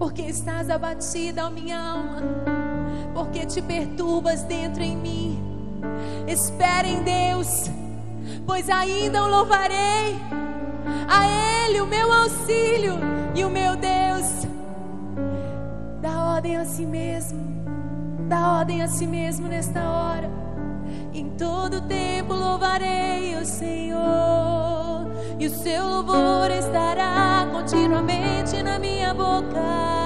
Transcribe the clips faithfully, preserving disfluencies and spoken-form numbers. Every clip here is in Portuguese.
porque estás abatida, ó minha alma, porque te perturbas dentro em mim. Espera em Deus, pois ainda o louvarei, a Ele o meu auxílio e o meu Deus. Dá ordem a si mesmo, dá ordem a si mesmo nesta hora. Em todo tempo louvarei o Senhor, e o seu louvor estará continuamente na minha boca.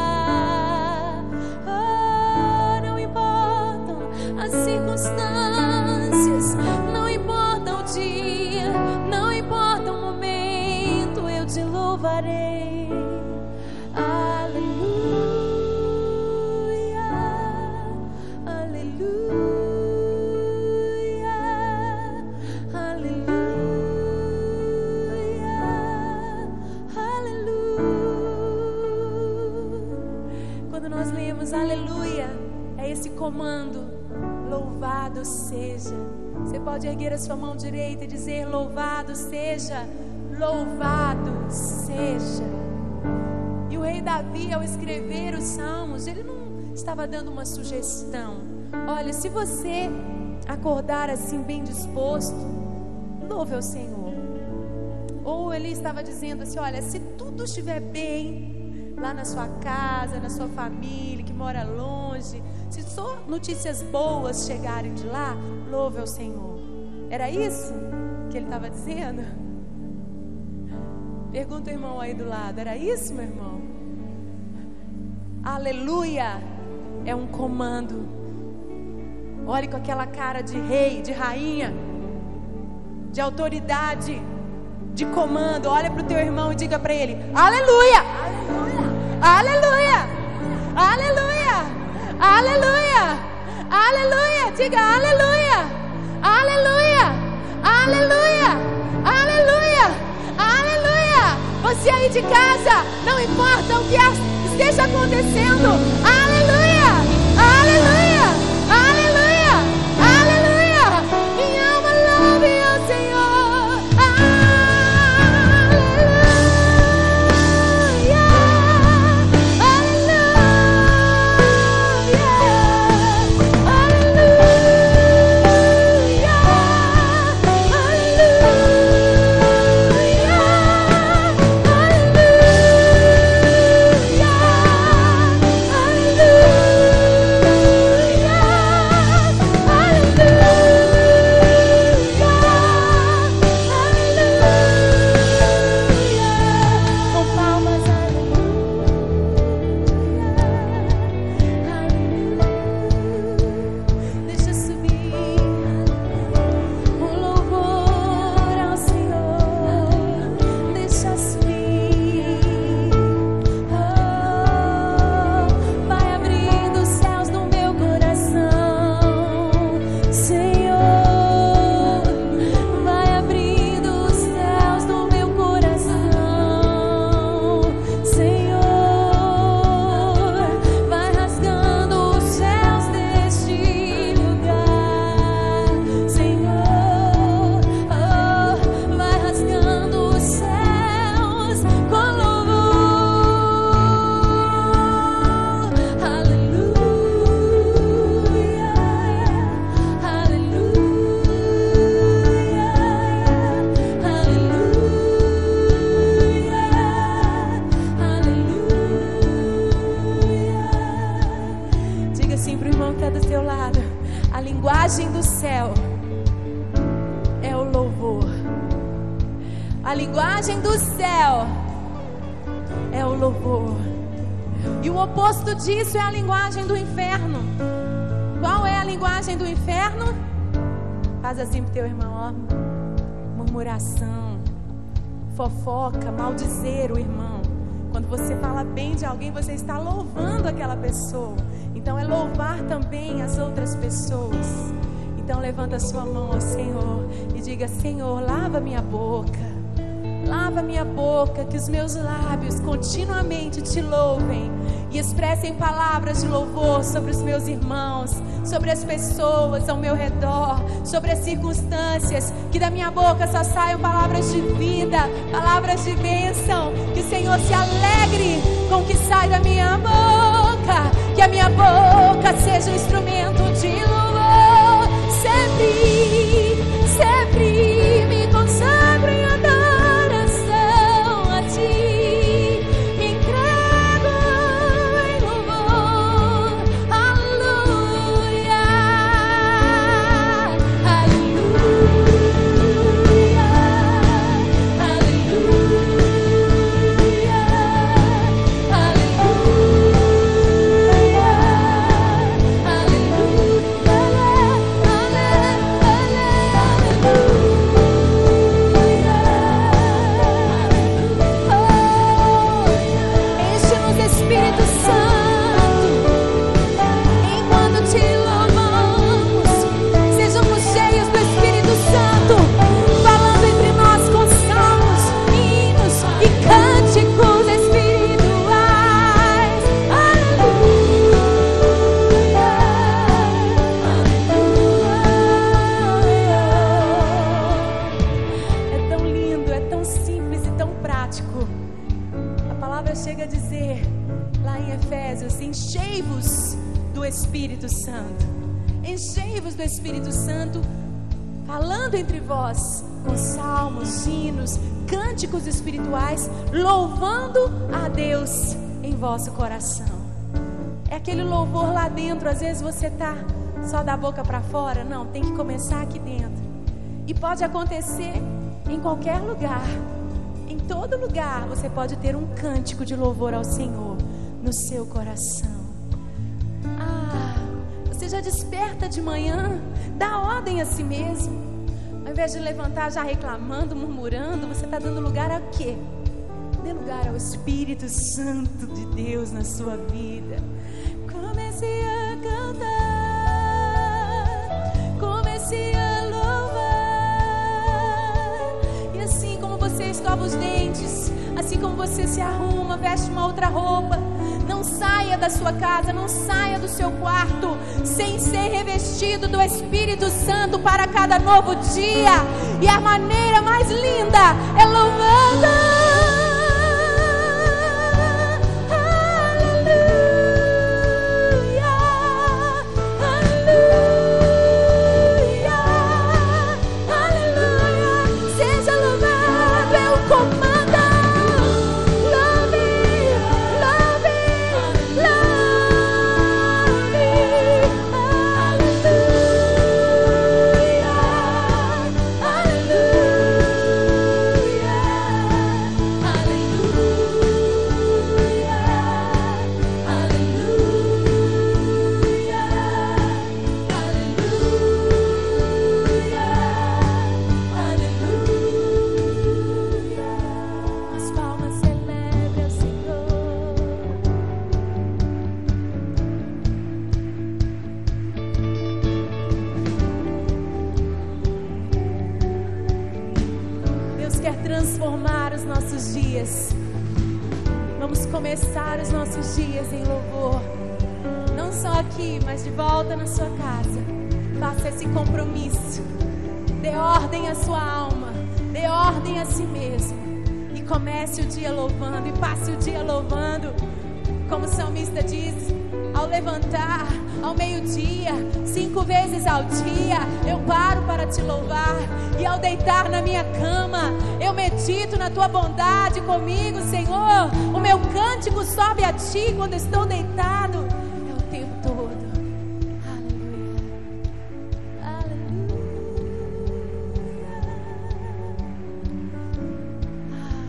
Oh, não importam as circunstâncias, não importa o dia, não importa o momento, eu te louvarei. Aleluia, aleluia. Aleluia, é esse comando: louvado seja. Você pode erguer a sua mão direita e dizer: louvado seja, louvado seja. E o rei Davi, ao escrever os salmos, ele não estava dando uma sugestão. Olha, se você acordar assim bem disposto, louve ao Senhor. Ou ele estava dizendo assim: olha, se tudo estiver bem lá na sua casa, na sua família, que mora longe, se só notícias boas chegarem de lá, louve ao Senhor. Era isso que ele estava dizendo? Pergunta o irmão aí do lado: era isso, meu irmão? Aleluia é um comando. Olhe com aquela cara de rei, de rainha, de autoridade, de comando. Olha para o teu irmão e diga para ele: aleluia, aleluia, aleluia, aleluia, aleluia. Diga aleluia, aleluia, aleluia, aleluia, aleluia. Você aí de casa, não importa o que esteja acontecendo, aleluia, aleluia, aleluia, aleluia. Minha alma louve ao Senhor, aleluia, aleluia, aleluia, linguagem do céu é o louvor. A linguagem do céu é o louvor. E o oposto disso é a linguagem do inferno. Qual é a linguagem do inferno? Faz assim pro teu irmão, ó. Murmuração, fofoca, maldizer o irmão. Quando você fala bem de alguém, você está louvando aquela pessoa. Então é louvar também as outras pessoas. Então levanta a sua mão ao Senhor e diga: Senhor, lava minha boca, Lava minha boca, que os meus lábios continuamente te louvem e expressem palavras de louvor sobre os meus irmãos, sobre as pessoas ao meu redor, sobre as circunstâncias. Que da minha boca só saiam palavras de vida, palavras de bênção. Que o Senhor se alegre com o que sai da minha boca. Que a minha boca seja um instrumento de louvor. Sempre, sempre me consagro em adoração a Ti. Me entrego em louvor. Aleluia, aleluia, aleluia, enche-nos, Espírito Santo, enquanto te louvamos. Sejamos cheios do Espírito Santo, falando entre nós com salmos, hinos e cânticos espirituais. Aleluia, aleluia. É tão lindo, é tão simples e tão prático. A palavra chega a dizer lá em Efésios: enchei-vos do Espírito Santo. Enchei-vos do Espírito Santo, falando entre vós com salmos, hinos, cânticos espirituais, louvando a Deus em vosso coração. É aquele louvor lá dentro. Às vezes você tá só da boca para fora. Não, tem que começar aqui dentro. E pode acontecer em qualquer lugar. Em todo lugar você pode ter um cântico de louvor ao Senhor no seu coração. Ah, você já desperta de manhã, dá ordem a si mesmo. Ao invés de levantar já reclamando, murmurando, você está dando lugar a quê? Dê lugar ao Espírito Santo de Deus na sua vida. Comece a cantar, comece a louvar. E assim como você escova os dentes, assim como você se arruma, veste uma outra roupa, não saia da sua casa, não saia do seu quarto sem ser revestido do Espírito Santo para cada novo dia. E a maneira mais linda é louvando. Aleluia, aleluia, aleluia. Seja louvado, é o comando. Transformar os nossos dias. Vamos começar os nossos dias em louvor. Não só aqui, mas de volta na sua casa. Faça esse compromisso. Dê ordem à sua alma. Dê ordem a si mesmo. E comece o dia louvando. E passe o dia louvando. Como o salmista diz: ao levantar, ao meio-dia, cinco vezes ao dia, eu paro para te louvar. E ao deitar na minha cama, eu medito na tua bondade comigo, Senhor. O meu cântico sobe a ti quando estou deitado. É o tempo todo. Aleluia, aleluia. Ah.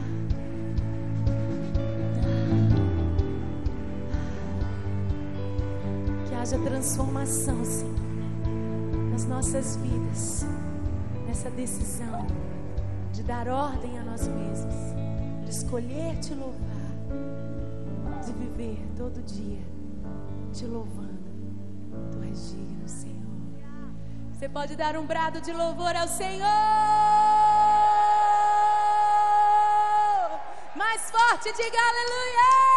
Ah. Que haja transformação, Senhor, nas nossas vidas. Essa decisão de dar ordem a nós mesmos, de escolher te louvar, de viver todo dia te louvando. Tu és digno, Senhor. Você pode dar um brado de louvor ao Senhor. Mais forte, diga aleluia!